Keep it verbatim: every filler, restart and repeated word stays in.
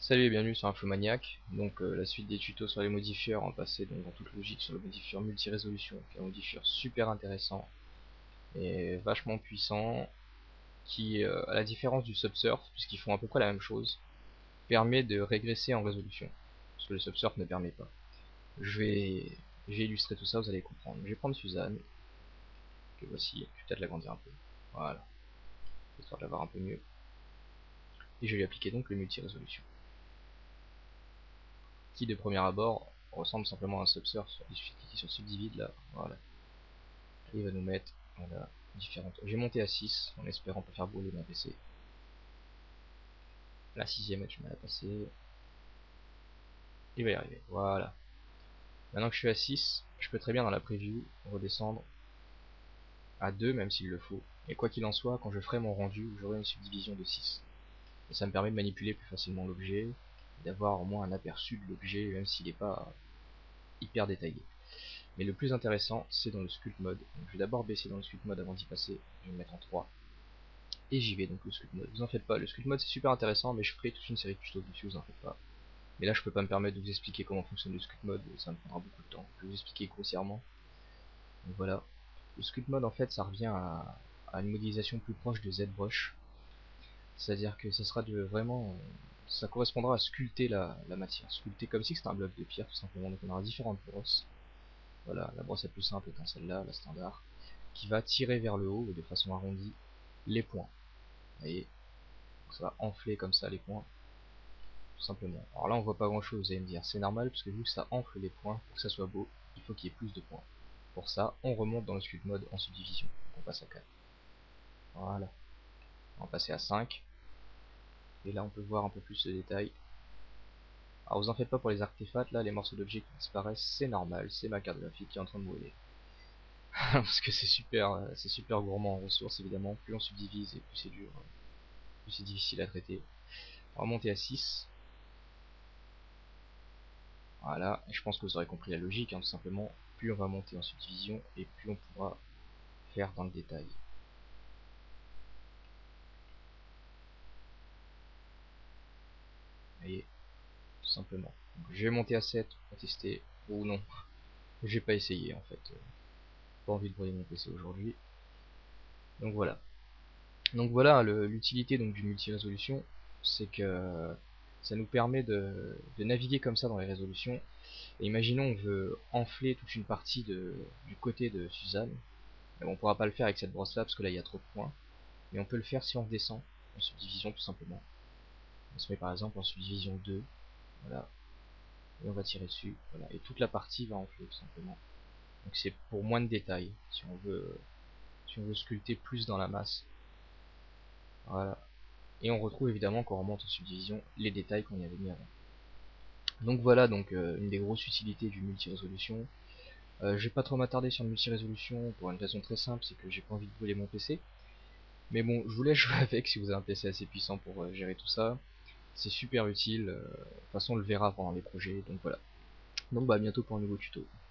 Salut et bienvenue sur Infomaniac. Donc euh, la suite des tutos sur les modifieurs, on va passer donc dans toute logique sur le modifieur multi-résolution, qui est un modifieur super intéressant et vachement puissant, qui, euh, à la différence du subsurf, puisqu'ils font à peu près la même chose, permet de régresser en résolution, ce que le subsurf ne permet pas. Je vais, je vais illustrer tout ça, vous allez comprendre. Je vais prendre Suzanne, que voici, je vais peut-être l'agrandir un peu, voilà, histoire de l'avoir un peu mieux, et je vais lui appliquer donc le multi-résolution, qui de premier abord ressemble simplement à un subsurf. Il suffit de cliquer sur Subdivide là, voilà. Et il va nous mettre voilà, différentes. J'ai monté à six en espérant pas faire brûler mon P C. La sixième a du mal à passer. Il va y arriver, voilà. Maintenant que je suis à six, je peux très bien dans la preview redescendre à deux même s'il le faut. Et quoi qu'il en soit, quand je ferai mon rendu, j'aurai une subdivision de six. Et ça me permet de manipuler plus facilement l'objet, d'avoir au moins un aperçu de l'objet même s'il n'est pas hyper détaillé. Mais le plus intéressant, c'est dans le sculpt mode. Donc, je vais d'abord baisser dans le sculpt mode avant d'y passer. Je vais me mettre en trois. Et j'y vais donc le sculpt mode. Vous en faites pas, le sculpt mode c'est super intéressant, mais je ferai toute une série de tutos dessus, vous en faites pas. Mais là je peux pas me permettre de vous expliquer comment fonctionne le sculpt mode, ça me prendra beaucoup de temps. Je vais vous expliquer grossièrement. Donc voilà. Le sculpt mode en fait ça revient à, à une modélisation plus proche de ZBrush. C'est-à-dire que ça sera de vraiment. Ça correspondra à sculpter la, la matière. Sculpter comme si c'était un bloc de pierre tout simplement. Donc on aura différentes brosses. Voilà, la brosse la plus simple étant celle-là, la standard, qui va tirer vers le haut et de façon arrondie les points. Vous voyez, ça va enfler comme ça les points, tout simplement. Alors là on voit pas grand chose, vous allez me dire, c'est normal parce que vu que ça enfle les points, pour que ça soit beau, il faut qu'il y ait plus de points. Pour ça, on remonte dans le sculpt mode en subdivision, on passe à quatre. Voilà, on va passer à cinq, et là on peut voir un peu plus de détails. Alors vous en faites pas pour les artefacts, là les morceaux d'objets qui disparaissent, c'est normal, c'est ma carte graphique qui est en train de brûler. Parce que c'est super, c'est super gourmand en ressources évidemment, plus on subdivise et plus c'est dur, plus c'est difficile à traiter. On va monter à six. Voilà, et je pense que vous aurez compris la logique, hein, tout simplement, plus on va monter en subdivision et plus on pourra faire dans le détail. Vous voyez, tout simplement. Donc, je vais monter à sept pour tester, ou non, j'ai pas essayé en fait, euh, pas envie de brûler mon P C aujourd'hui. Donc voilà. Donc voilà l'utilité donc du multi-résolution, c'est que ça nous permet de, de naviguer comme ça dans les résolutions. Et imaginons on veut enfler toute une partie de, du côté de Suzanne. Et bon, on pourra pas le faire avec cette brosse là parce que là il y a trop de points. Mais on peut le faire si on descend en subdivision tout simplement. On se met par exemple en subdivision deux, voilà, et on va tirer dessus, voilà, et toute la partie va enfler tout simplement. Donc c'est pour moins de détails, si on veut, si on veut sculpter plus dans la masse, voilà. Et on retrouve évidemment quand on remonte en subdivision les détails qu'on y avait mis avant. Donc voilà donc euh, une des grosses utilités du multi-résolution. Euh, je vais pas trop m'attarder sur le multi-résolution pour une raison très simple, c'est que j'ai pas envie de brûler mon P C. Mais bon, je vous laisse jouer avec si vous avez un P C assez puissant pour euh, gérer tout ça. C'est super utile, euh, de toute façon on le verra pendant les projets, donc voilà. Donc bah à bientôt pour un nouveau tuto.